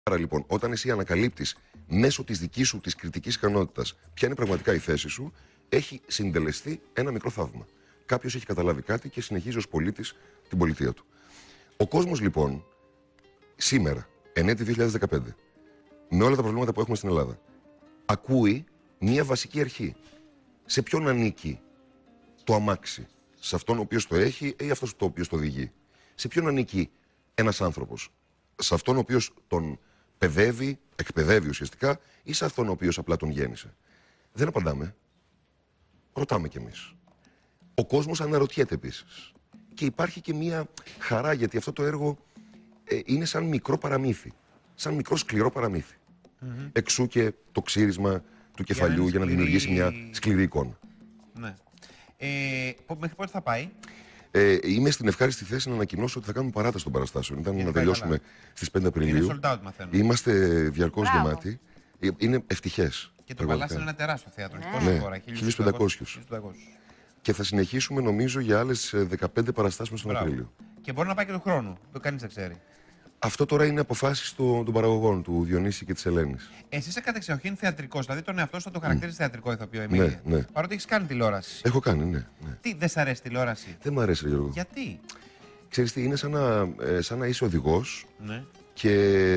Άρα λοιπόν, όταν εσύ ανακαλύπτεις μέσω της δικής σου της κριτικής ικανότητας ποια είναι πραγματικά η θέση σου, έχει συντελεστεί ένα μικρό θαύμα. Κάποιος έχει καταλάβει κάτι και συνεχίζει ως πολίτης την πολιτεία του. Ο κόσμος λοιπόν, σήμερα, εν έτη 2015, με όλα τα προβλήματα που έχουμε στην Ελλάδα, ακούει μία βασική αρχή. Σε ποιον ανήκει το αμάξι, σε αυτόν ο οποίος το έχει ή αυτός ο οποίος το οδηγεί? Σε ποιον ανήκει ένας άνθρωπος, σε αυτόν ο οποίος τον παιδεύει, εκπαιδεύει ουσιαστικά, ή σε αυτόν ο οποίος απλά τον γέννησε? Δεν απαντάμε. Ρωτάμε κι εμείς. Ο κόσμος αναρωτιέται επίσης. Και υπάρχει και μία χαρά, γιατί αυτό το έργο είναι σαν μικρό παραμύθι. Σαν μικρό σκληρό παραμύθι. Εξού και το ξύρισμα του κεφαλιού για να δημιουργήσει μια σκληρή εικόνα. Ναι. Μέχρι πότε θα πάει? Είμαι στην ευχάριστη θέση να ανακοινώσω ότι θα κάνουμε παράταση των παραστάσεων. Ήταν να τελειώσουμε στις 5 Απριλίου. Είναι sold out, μαθαίνω. Είμαστε διαρκώς γεμάτοι. Είναι ευτυχές. Και το Παλάσι είναι ένα τεράστιο θέατρο. Ναι, 1500. Και θα συνεχίσουμε νομίζω για άλλες 15 παραστάσεις τον Απρίλιο. Και μπορεί να πάει και του χρόνου. Το κανείς δεν ξέρει. Αυτό τώρα είναι αποφάσεις των παραγωγών, του Διονύση και της Ελένης. Εσύ είσαι κατεξοχήν θεατρικός, δηλαδή τον εαυτό σου θα το χαρακτηρίζεις θεατρικό ηθοποιό, Εμίλια. Ναι. Παρότι έχεις κάνει τηλεόραση. Έχω κάνει, ναι. Τι, δεν σ' αρέσει τηλεόραση? Δεν μ' αρέσει, Γιώργο. Γιατί? Ξέρεις τι, είναι σαν να είσαι οδηγός, ναι, και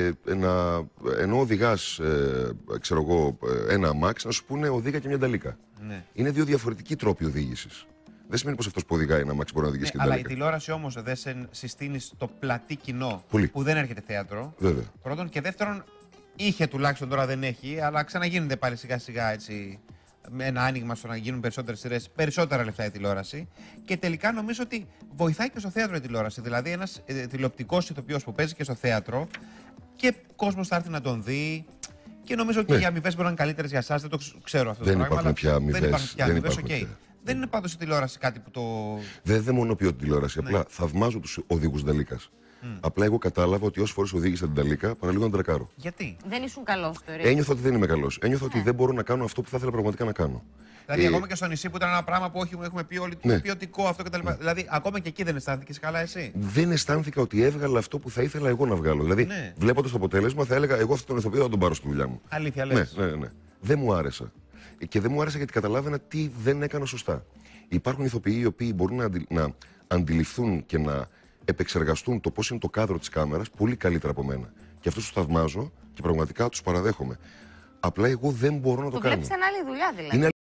ενώ οδηγάς, ξέρω εγώ, ένα αμάξι, να σου πούνε οδήγα και μια νταλίκα. Ναι. Είναι δύο διαφορετικοί τρόποι οδήγησης. Δεν σημαίνει πως αυτός που οδηγάει ένα αμάξι μπορεί να οδηγήσει και την νταλίκα. Αλλά η τηλεόραση όμως δεν σε συστήνει στο πλατή κοινό που δεν έρχεται θέατρο. Βέβαια. Πρώτον, και δεύτερον, είχε τουλάχιστον, τώρα δεν έχει, αλλά ξαναγίνεται πάλι σιγά σιγά έτσι. Με ένα άνοιγμα στο να γίνουν περισσότερες σειρές, περισσότερα λεφτά η τηλεόραση. Και τελικά νομίζω ότι βοηθάει και στο θέατρο η τηλεόραση. Δηλαδή, ένας τηλεοπτικός ηθοποιός που παίζει και στο θέατρο και κόσμος θα έρθει να τον δει. Και νομίζω ότι οι αμοιβές μπορούν να είναι καλύτερες για εσάς. Δεν το ξέρω αυτό το πράγμα. Υπάρχουν πια αμοιβές. Δεν υπάρχουν πια αμοιβές. Okay. Δεν είναι πάντως η τηλεόραση κάτι που το. Δεν δαιμονοποιώ την τηλεόραση. Απλά θαυμάζω τους οδηγούς νταλίκας. Απλά εγώ κατάλαβα ότι όσες φορές οδήγησα την νταλίκα, παραλίγο να τρακάρω. Γιατί? Δεν ήσουν καλός στο ρεύμα. Ένιωθα ότι δεν είμαι καλός. Ένιωθα ότι δεν μπορώ να κάνω αυτό που θα ήθελα πραγματικά να κάνω. Δηλαδή, ακόμα και στο νησί που ήταν ένα πράγμα που έχουμε πει όλοι, ποιοτικό αυτό κτλ. Δηλαδή, ακόμα και εκεί δεν αισθάνθηκες καλά εσύ? Δεν αισθάνθηκα ότι έβγαλα αυτό που θα ήθελα εγώ να βγάλω. Δηλαδή, βλέποντας το αποτέλεσμα, θα έλεγα: εγώ αυτόν τον ηθοποιό θα τον πάρω στη δουλειά μου. Αλήθεια, λες? Ναι. Δεν μου άρεσε. Και δεν μου άρεσε γιατί καταλάβαινα τι δεν έκανα σωστά. Υπάρχουν ηθοποιοί οι οποίοι μπορούν να αντιληφθούν και να επεξεργαστούν το πώς είναι το κάδρο της κάμερας πολύ καλύτερα από μένα. Και αυτούς τους θαυμάζω και πραγματικά τους παραδέχομαι. Απλά εγώ δεν μπορώ να το κάνω. Το βλέπεις σαν άλλη δουλειά δηλαδή.